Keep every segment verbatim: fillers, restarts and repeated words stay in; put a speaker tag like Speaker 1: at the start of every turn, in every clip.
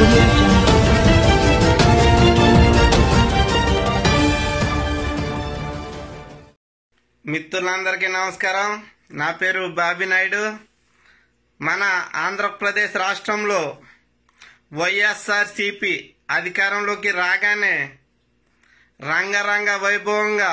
Speaker 1: audio jungle.
Speaker 2: మిత్రులందరికీ నమస్కారం. నా పేరు బాబీ నాయుడు. మన ఆంధ్రప్రదేశ్ రాష్ట్రంలో వైఎస్ఆర్సీపీ అధికారంలోకి రాగానే రంగరంగ వైభవంగా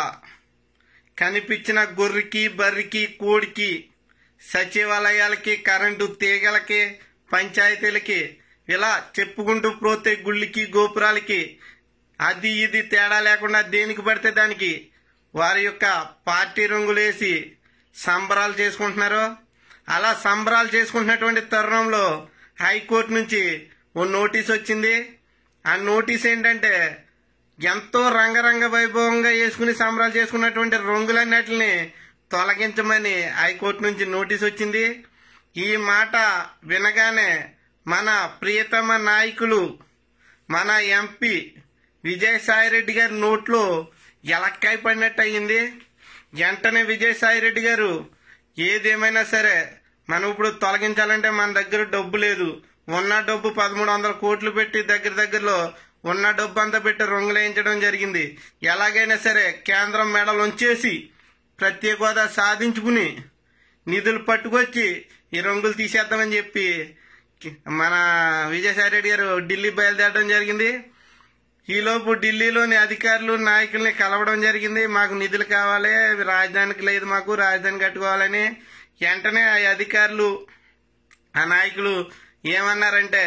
Speaker 2: కనిపించిన గొర్రెకి బర్రికి కోడికి సచివాలయాలకి కరెంటు తీగలకి పంచాయతీలకి ఇలా చెప్పుకుంటూ పోతే గుళ్ళకి గోపురాలకి అది ఇది తేడా లేకుండా దేనికి పడితే దానికి వారి యొక్క పార్టీ రంగులేసి సంబరాలు చేసుకుంటున్నారు. అలా సంబరాలు చేసుకుంటున్నటువంటి తరుణంలో హైకోర్టు నుంచి ఓ నోటీస్ వచ్చింది. ఆ నోటీస్ ఏంటంటే ఎంతో రంగరంగ వైభవంగా వేసుకుని సంబరాలు చేసుకున్నటువంటి రంగులన్నిటిని తొలగించమని హైకోర్టు నుంచి నోటీస్ వచ్చింది. ఈ మాట వినగానే మన ప్రియతమ నాయకులు మన ఎంపీ విజయసాయిరెడ్డి గారి నోట్లో ఎలక్కాయ పడినట్టు అయ్యింది. వెంటనే విజయసాయిరెడ్డి గారు ఏదేమైనా సరే మనం ఇప్పుడు తొలగించాలంటే మన దగ్గర డబ్బు లేదు, ఉన్న డబ్బు పదమూడు వందల కోట్లు పెట్టి దగ్గర దగ్గరలో ఉన్న డబ్బు అంతా పెట్టి రంగులేయించడం జరిగింది. ఎలాగైనా సరే కేంద్రం మెడలు ఉంచేసి ప్రత్యేక హోదా సాధించుకుని నిధులు పట్టుకొచ్చి ఈ రంగులు తీసేద్దామని చెప్పి మన విజయసాయిరెడ్డి గారు ఢిల్లీ బయలుదేరడం జరిగింది. ఈలోపు ఢిల్లీలోని అధికారులు నాయకుల్ని కలవడం జరిగింది. మాకు నిధులు కావాలి, రాజధానికి లేదు, మాకు రాజధాని కట్టుకోవాలని. వెంటనే ఆ అధికారులు ఆ నాయకులు ఏమన్నారంటే,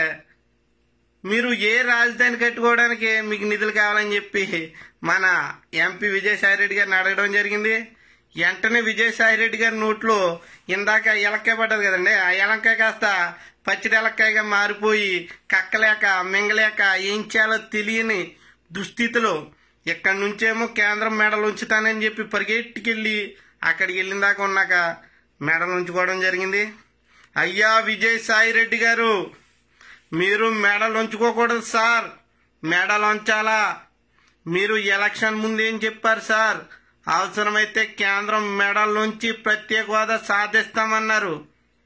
Speaker 2: మీరు ఏ రాజధాని కట్టుకోవడానికి మీకు నిధులు కావాలని చెప్పి మన ఎంపీ విజయసాయిరెడ్డి గారిని అడగడం జరిగింది. వెంటనే విజయసాయిరెడ్డి గారి నోట్లో ఇందాక ఎలక్కాయ పడ్డది కదండి, ఆ ఎలక్కాయ కాస్త పచ్చిడి ఎలక్కాయగా మారిపోయి కక్కలేక మింగలేక ఏం చేయాలో తెలియని దుస్థితిలో ఇక్కడి నుంచేమో కేంద్రం మెడలు ఉంచుతానని చెప్పి పరిగెట్టుకెళ్ళి అక్కడికి వెళ్ళిన దాకా ఉన్నాక మెడలు ఉంచుకోవడం జరిగింది. అయ్యా విజయసాయిరెడ్డి గారు, మీరు మెడలు ఉంచుకోకూడదు సార్, మెడలు ఉంచాలా. మీరు ఎలక్షన్ ముందు ఏం చెప్పారు సార్, అవసరమైతే కేంద్రం మెడల్లోంచి ప్రత్యేక హోదా సాధిస్తామన్నారు.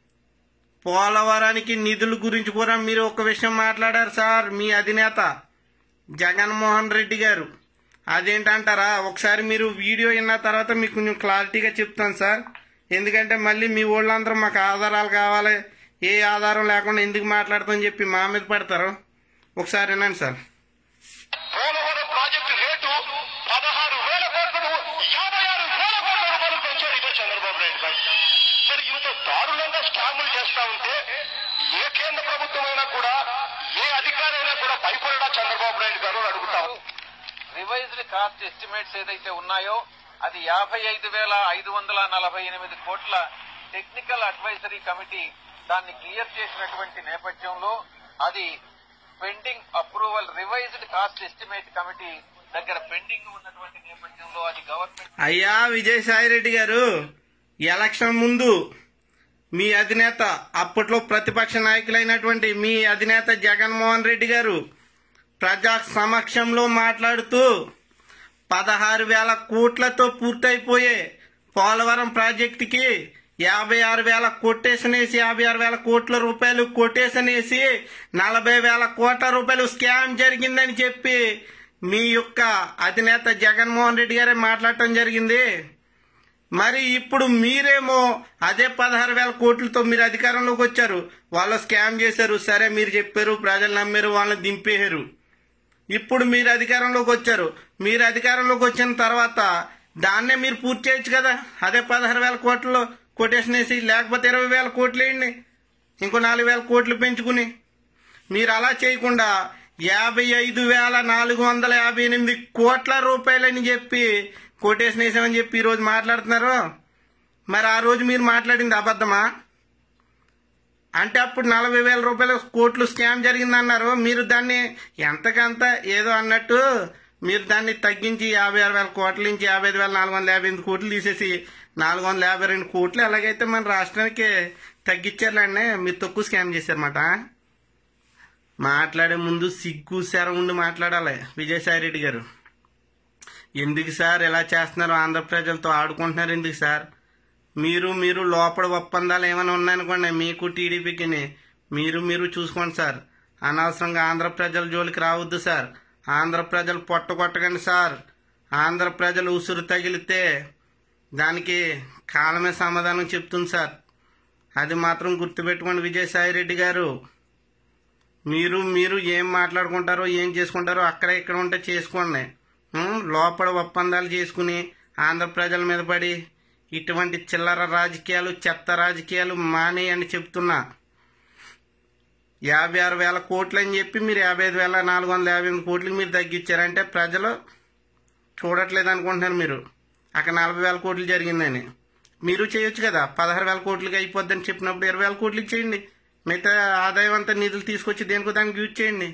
Speaker 2: పోలవరానికి నిధుల గురించి కూడా మీరు ఒక విషయం మాట్లాడారు సార్, మీ అధినేత జగన్మోహన్ రెడ్డి గారు. అదేంటంటారా, ఒకసారి మీరు వీడియో విన్న తర్వాత మీకు కొంచెం క్లారిటీగా చెప్తాను సార్. ఎందుకంటే మళ్ళీ మీ వాళ్ళందరూ మాకు ఆధారాలు కావాలి, ఏ ఆధారం లేకుండా ఎందుకు మాట్లాడతామని చెప్పి మా మీద పడతారు. ఒకసారి వినండి సార్.
Speaker 3: పోలవరం ప్రాజెక్టు రేటు పదహారు వేల కోట్లు యాభై ఆరు వేల కోట్ల రూపాయలు పెంచారు ఇదే చంద్రబాబు నాయుడు గారు. మరి ఇంత దారుణంగా స్కాములు చేస్తా ఉంటే ఏ కేంద్ర ప్రభుత్వం అయినా కూడా ఏ అధికారి అయినా కూడా భయపడడా చంద్రబాబు నాయుడు గారు అడుగుతాం.
Speaker 4: రివైజ్డ్ కాస్ట్ ఎస్టిమేట్స్ ఏదైతే ఉన్నాయో అది యాభై ఐదు వేల ఐదు వందల నలభై ఎనిమిది కోట్ల టెక్నికల్ అడ్వైజరీ కమిటీ దాన్ని క్లియర్ చేసినటువంటి నేపథ్యంలో అది pending approval revised cost estimate committee దగ్గర పెండింగ్ ఉన్నటువంటి నేపథ్యంలో అది గవర్నమెంట్.
Speaker 2: అయ్యా విజయసాయిరెడ్డి గారు, ఎలక్షన్ ముందు మీ అధినేత అప్పట్లో ప్రతిపక్ష నాయకులైనటువంటి మీ అధినేత జగన్మోహన్ రెడ్డి గారు ప్రజా సమక్షంలో మాట్లాడుతూ పదహారు వేల కోట్లతో పూర్తయిపోయే పోలవరం ప్రాజెక్టుకి యాభై ఆరు వేల కొటేషన్ వేసి యాభై ఆరు వేల కోట్ల రూపాయలు కొటేషన్ వేసి నలభై వేల కోట్ల రూపాయలు స్కామ్ జరిగిందని చెప్పి మీ యొక్క అధినేత జగన్మోహన్ రెడ్డి గారే మాట్లాడటం జరిగింది. మరి ఇప్పుడు మీరేమో అదే పదహారు వేల కోట్లతో మీరు అధికారంలోకి వచ్చారు, వాళ్ళు స్కామ్ చేశారు, సరే మీరు చెప్పారు, ప్రజలు నమ్మారు, వాళ్ళని దింపేశారు. ఇప్పుడు మీరు అధికారంలోకి వచ్చారు, మీరు అధికారంలోకి వచ్చిన తర్వాత దాన్నే మీరు పూర్తి చేయొచ్చు కదా, అదే పదహారు వేల కోట్లలో కొటేషన్ వేసి, లేకపోతే ఇరవై వేల కోట్లు వేయండి, ఇంకో నాలుగు వేల కోట్లు పెంచుకుని. మీరు అలా చేయకుండా యాభై ఐదు వేల నాలుగు వందల యాభై ఎనిమిది కోట్ల రూపాయలని చెప్పి కొటేషన్ వేసామని చెప్పి ఈరోజు మాట్లాడుతున్నారు. మరి ఆ రోజు మీరు మాట్లాడింది అబద్ధమా? అంటే అప్పుడు నలభై వేల రూపాయల కోట్లు స్కామ్ జరిగిందన్నారు, మీరు దాన్ని ఎంతకంత ఏదో అన్నట్టు మీరు దాన్ని తగ్గించి యాభై ఆరు వేల కోట్ల నుంచి యాభై ఐదు వేల నాలుగు వందల యాభై ఎనిమిది కోట్లు తీసేసి నాలుగు వందల యాభై రెండు కోట్లు ఎలాగైతే మన రాష్ట్రానికి తగ్గించారులేండి, మీరు తక్కువ స్కామ్ చేశారన్నమాట. మాట్లాడే ముందు సిగ్గు శరం ఉండి మాట్లాడాలి విజయసాయిరెడ్డి గారు. ఎందుకు సార్ ఇలా చేస్తున్నారు, ఆంధ్ర ప్రజలతో ఆడుకుంటున్నారు ఎందుకు సార్? మీరు మీరు లోపల ఒప్పందాలు ఏమైనా ఉన్నాయనుకోండి మీకు టీడీపీకి మీరు మీరు చూసుకోండి సార్. అనవసరంగా ఆంధ్ర ప్రజల జోలికి రావద్దు సార్. ఆంధ్ర ప్రజలు పొట్టగొట్టకండి సార్. ఆంధ్ర ప్రజలు ఉసురు తగిలితే దానికి కాలమే సమాధానం చెప్తుంది సార్. అది మాత్రం గుర్తుపెట్టుకోండి విజయసాయి రెడ్డి గారు. మీరు మీరు ఏం మాట్లాడుకుంటారో ఏం చేసుకుంటారో అక్కడ ఇక్కడ ఉంటే చేసుకోండి. లోపల ఒప్పందాలు చేసుకుని ఆంధ్ర ప్రజల మీద పడి ఇటువంటి చిల్లర రాజకీయాలు చెత్త రాజకీయాలు మానేయని చెప్తున్నా. యాభై ఆరు వేల కోట్లు అని చెప్పి మీరు యాభై ఐదు వేల నాలుగు వందల యాభై ఎనిమిది కోట్లకి మీరు తగ్గించారంటే ప్రజలు చూడట్లేదు అనుకుంటున్నారు మీరు. అక్కడ నలభై వేల కోట్లు జరిగిందని మీరు చేయొచ్చు కదా. పదహారు వేల కోట్లకి అయిపోద్దని చెప్పినప్పుడు ఇరవై వేల కోట్లకి చేయండి. మిగతా ఆదాయం అంతా నిధులు తీసుకొచ్చి దేనికో దానికి యూజ్ చేయండి.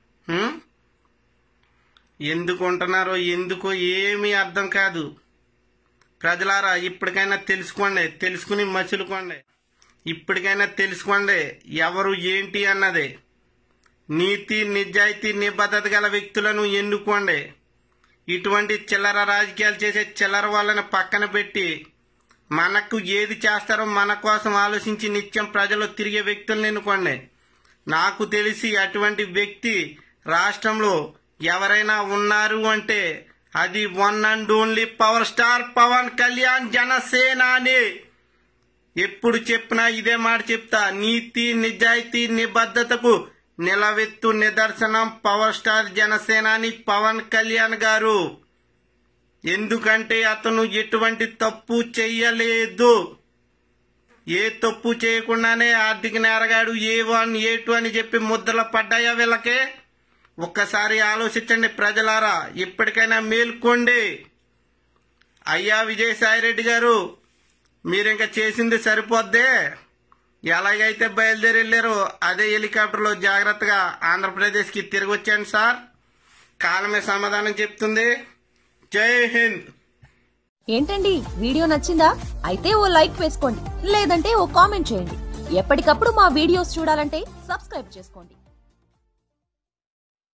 Speaker 2: ఎందుకు ఉంటున్నారో ఎందుకో ఏమీ అర్థం కాదు. ప్రజలారా ఇప్పటికైనా తెలుసుకోండి, తెలుసుకుని మసులుకోండి. ఇప్పటికైనా తెలుసుకోండి ఎవరు ఏంటి అన్నది. నీతి నిజాయితీ నిబద్ధత గల వ్యక్తులను ఎన్నుకోండి. ఇటువంటి చిల్లర రాజకీయాలు చేసే చిల్లర వాళ్ళని పక్కన పెట్టి మనకు ఏది చేస్తారో మన కోసం ఆలోచించి నిత్యం ప్రజలు తిరిగే వ్యక్తులను ఎన్నుకోండి. నాకు తెలిసి అటువంటి వ్యక్తి రాష్ట్రంలో ఎవరైనా ఉన్నారు అంటే అది one and only power star Pawan Kalyan జనసేనాని. ఎప్పుడు చెప్పినా ఇదే మాట చెప్తా. నీతి నిజాయితీ నిబద్ధతకు నిలవెత్తు నిదర్శనం పవర్ స్టార్ జనసేనాని పవన్ కళ్యాణ్ గారు. ఎందుకంటే అతను ఎటువంటి తప్పు చెయ్యలేదు. ఏ తప్పు చేయకుండానే ఆర్థిక నేరగాడు ఏ వన్ ఏ టూ అని చెప్పి ముద్రలు పడ్డాయా వీళ్ళకే? ఒక్కసారి ఆలోచించండి ప్రజలారా. ఇప్పటికైనా మేల్కోండి. అయ్యా విజయసాయి రెడ్డి గారు, మీరు ఇంకా చేసింది సరిపోద్దే. ఎలాగైతే బయలుదేరి వెళ్ళారో అదే హెలికాప్టర్లో జాగ్రత్తగా ఆంధ్రప్రదేశ్కి తిరిగి వచ్చాను సార్. కాలమే సమాధానం చెప్తుంది. జై హింద్.
Speaker 1: ఏంటండి వీడియో నచ్చిందా? అయితే ఓ లైక్ వేసుకోండి, లేదంటే ఓ కామెంట్ చేయండి. ఎప్పటికప్పుడు మా వీడియోస్ చూడాలంటే సబ్స్క్రైబ్ చేసుకోండి.